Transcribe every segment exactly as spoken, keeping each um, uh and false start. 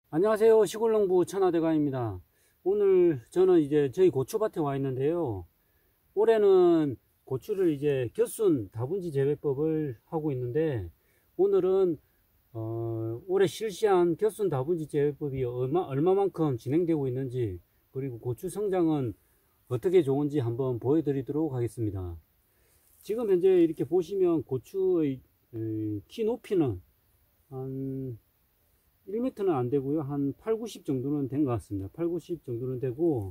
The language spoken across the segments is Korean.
안녕하세요. 시골농부 천하대감입니다. 오늘 저는 이제 저희 고추밭에 와 있는데요. 올해는 고추를 이제 겨순 다분지 재배법을 하고 있는데, 오늘은 어, 올해 실시한 겨순 다분지 재배법이 얼마, 얼마만큼 진행되고 있는지, 그리고 고추 성장은 어떻게 좋은지 한번 보여드리도록 하겠습니다. 지금 현재 이렇게 보시면 고추의 에, 키 높이는 한 일 미터는 안 되고요. 한 팔, 구십 정도는 된 것 같습니다. 팔, 구십 정도는 되고,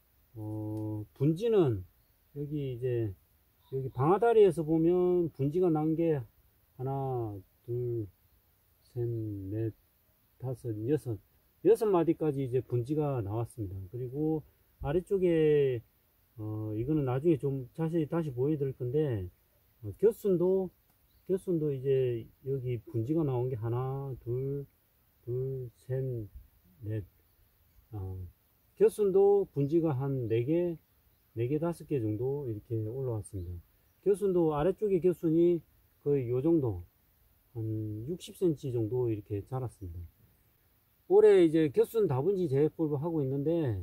어, 분지는 여기 이제, 여기 방아다리에서 보면 분지가 난 게 하나, 둘, 셋, 넷, 다섯, 여섯, 여섯 마디까지 이제 분지가 나왔습니다. 그리고 아래쪽에, 어, 이거는 나중에 좀 자세히 다시 보여드릴 건데, 어, 겨순도, 겨순도 이제 여기 분지가 나온 게 하나, 둘, 둘, 셋, 넷. 어, 겨순도 분지가 한 네 개, 네 개, 다섯 개 정도 이렇게 올라왔습니다. 겨순도 아래쪽에 겨순이 거의 요 정도, 한 육십 센티미터 정도 이렇게 자랐습니다. 올해 이제 겨순 다분지 재배법을 하고 있는데,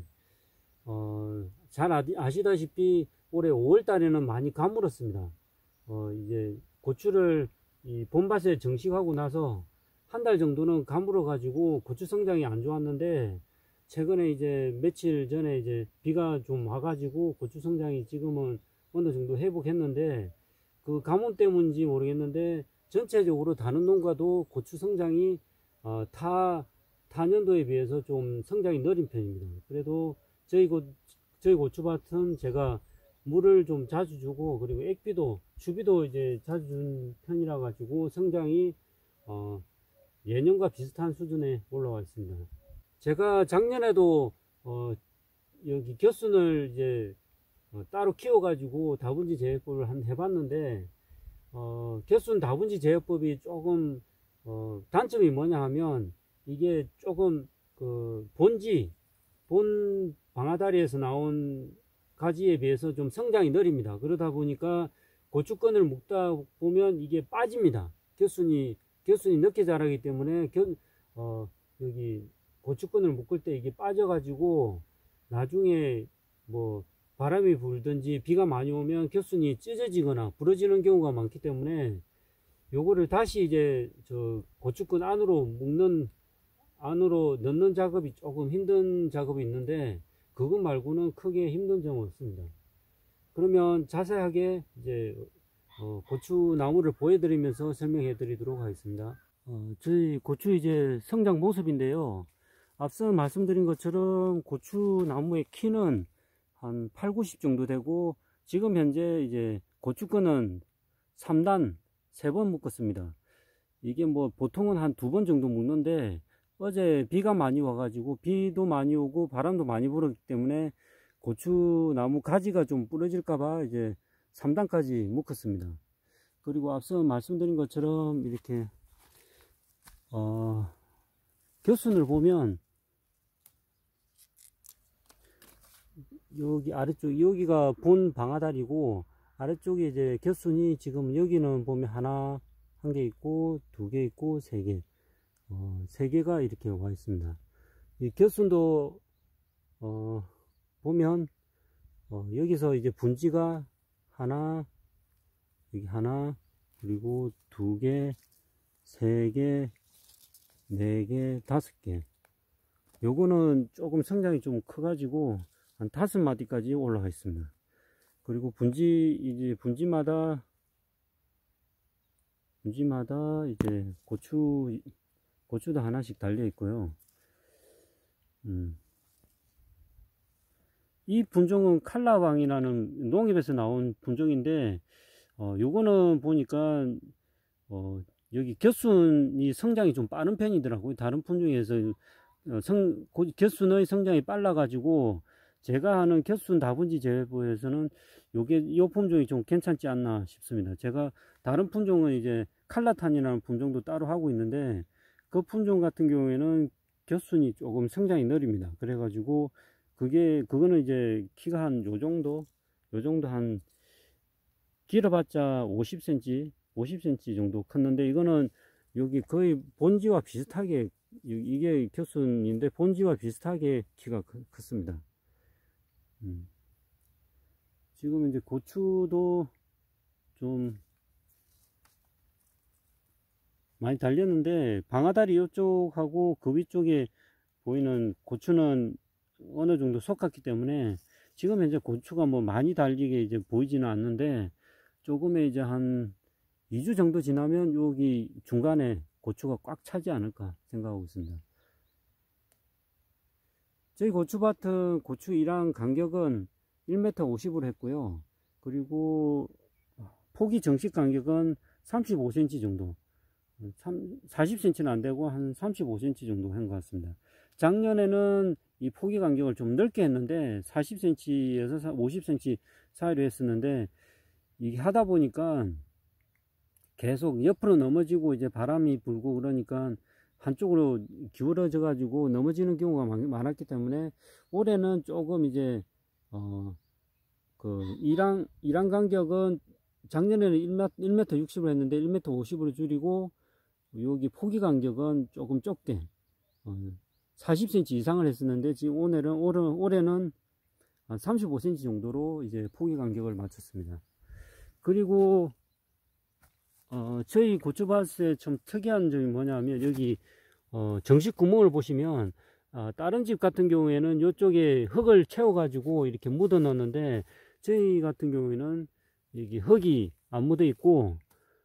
어, 잘 아시다시피 올해 오월 달에는 많이 가물었습니다. 어, 이제 고추를 이 봄밭에 정식하고 나서 한 달 정도는 가물어 가지고 고추 성장이 안 좋았는데, 최근에 이제 며칠 전에 이제 비가 좀 와가지고 고추 성장이 지금은 어느 정도 회복했는데, 그 가뭄 때문인지 모르겠는데 전체적으로 다른 농가도 고추 성장이 어, 타 타년도에 비해서 좀 성장이 느린 편입니다. 그래도 저희 고 저희 고추밭은 제가 물을 좀 자주 주고, 그리고 액비도 주비도 이제 자주 준 편이라 가지고 성장이 어, 예년과 비슷한 수준에 올라와 있습니다. 제가 작년에도 어, 여기 겨순을 이제 어, 따로 키워가지고 다분지 제어법을 한 해봤는데, 어, 겨순 다분지 제어법이 조금 어, 단점이 뭐냐 하면, 이게 조금 그 본지 본 방아다리에서 나온 가지에 비해서 좀 성장이 느립니다. 그러다 보니까 고추根을 묶다 보면 이게 빠집니다. 겨순이 겨순이 늦게 자라기 때문에 겨, 어, 여기 고추根을 묶을 때 이게 빠져가지고 나중에 뭐 바람이 불든지 비가 많이 오면 겨순이 찢어지거나 부러지는 경우가 많기 때문에, 요거를 다시 이제 저 고추根안으로 묶는 안으로 넣는 작업이 조금 힘든 작업이 있는데, 그것 말고는 크게 힘든 점은 없습니다. 그러면 자세하게 이제 어, 고추 나무를 보여드리면서 설명해 드리도록 하겠습니다. 어, 저희 고추 이제 성장 모습인데요. 앞서 말씀드린 것처럼 고추 나무의 키는 한 팔, 구십 정도 되고, 지금 현재 이제 고추根은 삼 단 세 번 묶었습니다. 이게 뭐 보통은 한 두 번 정도 묶는데, 어제 비가 많이 와가지고 비도 많이 오고 바람도 많이 불었기 때문에 고추나무 가지가 좀 부러질까봐 이제 삼 단까지 묶었습니다. 그리고 앞서 말씀드린 것처럼 이렇게 어, 겨순을 보면 여기 아래쪽 여기가 본 방아다리고, 아래쪽에 이제 겨순이 지금 여기는 보면 하나 한 개 있고 두 개 있고 세 개, 어, 세 개가 이렇게 와 있습니다. 이 겨순도 어, 보면 어, 여기서 이제 분지가 하나, 여기 하나, 그리고 두 개, 세 개, 네 개, 다섯 개. 요거는 조금 성장이 좀 커가지고 한 다섯 마디까지 올라가 있습니다. 그리고 분지 이제 분지마다 분지마다 이제 고추 고추도 하나씩 달려 있고요. 음. 이 분종은 칼라왕이라는 농협에서 나온 분종인데, 어, 요거는 보니까 어, 여기 겨순이 성장이 좀 빠른 편이더라고요. 다른 품종에서 어, 성, 겨순의 성장이 빨라 가지고 제가 하는 겨순 다분지 재배법에서는 요게 이 품종이 좀 괜찮지 않나 싶습니다. 제가 다른 품종은 이제 칼라탄이라는 품종도 따로 하고 있는데, 그 품종 같은 경우에는 겨순이 조금 성장이 느립니다. 그래가지고 그게 그거는 이제 키가 한 요 정도 요 정도 한 길어봤자 오십 센티미터 오십 센티미터 정도 컸는데, 이거는 여기 거의 본지와 비슷하게 이게 겨순인데 본지와 비슷하게 키가 컸습니다. 음. 지금 이제 고추도 좀 많이 달렸는데 방아다리 이쪽하고 그 위쪽에 보이는 고추는 어느 정도 속았기 때문에 지금 현재 고추가 뭐 많이 달리게 이제 보이지는 않는데 조금의 이제 한 이 주 정도 지나면 여기 중간에 고추가 꽉 차지 않을까 생각하고 있습니다. 저희 고추밭은 고추 일항 간격은 일 미터 오십으로 했고요. 그리고 폭이 정식 간격은 삼십오 센티미터 정도, 사십 센티미터는 안 되고 한 삼십오 센티미터 정도 한 것 같습니다. 작년에는 이 포기 간격을 좀 넓게 했는데 사십 센티미터에서 오십 센티미터 사이로 했었는데 이게 하다 보니까 계속 옆으로 넘어지고 이제 바람이 불고 그러니까 한쪽으로 기울어져 가지고 넘어지는 경우가 많았기 때문에 올해는 조금 이제 어 그 일항 일항 간격은 작년에는 일 미터 육십으로 했는데 일 미터 오십으로 줄이고 여기 포기 간격은 조금 좁게 어 사십 센티미터 이상을 했었는데 지금 오늘은 올해, 올해는 한 삼십오 센티미터 정도로 이제 포기 간격을 맞췄습니다. 그리고 어, 저희 고추밭에 좀 특이한 점이 뭐냐면 여기 어, 정식 구멍을 보시면 어, 다른 집 같은 경우에는 이쪽에 흙을 채워 가지고 이렇게 묻어 넣었는데 저희 같은 경우에는 여기 흙이 안 묻어 있고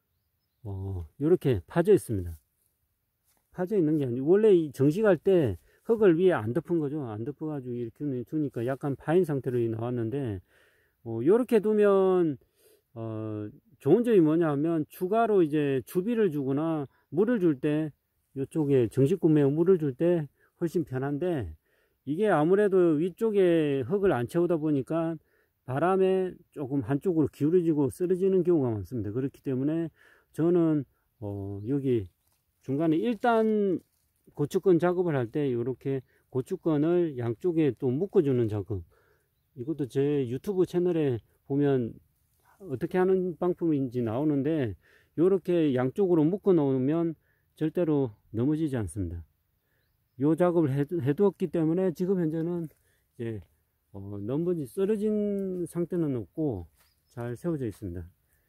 어, 이렇게 파져 있습니다. 파져 있는 게 아니고 원래 이 정식할 때 흙을 위에 안 덮은 거죠. 안 덮어 가지고 이렇게 두니까 약간 파인 상태로 나왔는데 어, 이렇게 두면 어, 좋은 점이 뭐냐 하면 추가로 이제 주비를 주거나 물을 줄 때 이쪽에 정식 구매에 물을 줄 때 훨씬 편한데 이게 아무래도 위쪽에 흙을 안 채우다 보니까 바람에 조금 한쪽으로 기울어지고 쓰러지는 경우가 많습니다. 그렇기 때문에 저는 어, 여기 중간에 일단 고추건 작업을 할 때 이렇게 고추건을 양쪽에 또 묶어주는 작업, 이것도 제 유튜브 채널에 보면 어떻게 하는 방법인지 나오는데 이렇게 양쪽으로 묶어 놓으면 절대로 넘어지지 않습니다. 이 작업을 해두었기 때문에 지금 현재는 이제 어, 넘어지 쓰러진 상태는 없고 잘 세워져 있습니다.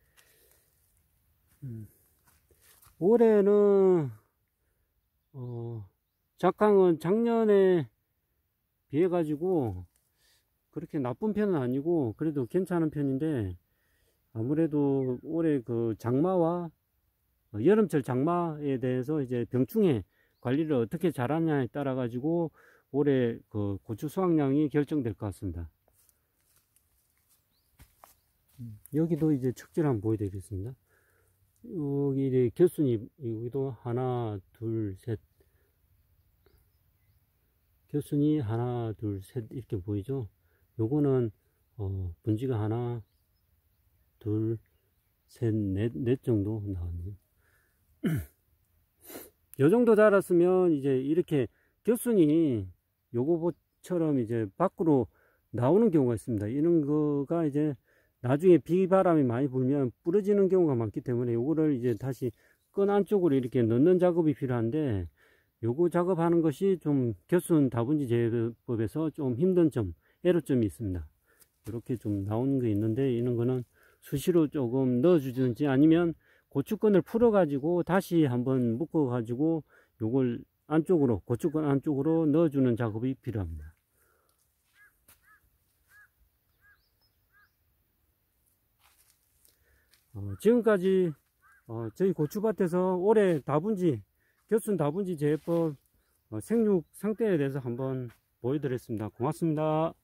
음. 올해는 어, 작황은 작년에 비해 가지고 그렇게 나쁜 편은 아니고 그래도 괜찮은 편인데 아무래도 올해 그 장마와 여름철 장마에 대해서 이제 병충해 관리를 어떻게 잘하냐에 따라 가지고 올해 그 고추 수확량이 결정될 것 같습니다. 여기도 이제 척지를 한번 보여드리겠습니다. 여기 이제 겨순이 여기도 하나 둘 셋 겨순이 하나 둘 셋 이렇게 보이죠. 요거는 어 분지가 하나 둘 셋 넷 넷 정도 나왔네요. 요 정도 자랐으면 이제 이렇게 겨순이 요거처럼 이제 밖으로 나오는 경우가 있습니다. 이런 거가 이제 나중에 비바람이 많이 불면 부러지는 경우가 많기 때문에 요거를 이제 다시 끈 안쪽으로 이렇게 넣는 작업이 필요한데 요거 작업하는 것이 좀 겨순 다분지 제거법에서 좀 힘든 점, 애로점이 있습니다. 이렇게 좀 나오는 게 있는데 이런 거는 수시로 조금 넣어주든지 아니면 고추건을 풀어 가지고 다시 한번 묶어 가지고 요걸 안쪽으로 고추건 안쪽으로 넣어주는 작업이 필요합니다. 어, 지금까지 어, 저희 고추밭에서 올해 다분지 겨순 다분지 제거법 어, 생육 상태에 대해서 한번 보여드렸습니다. 고맙습니다.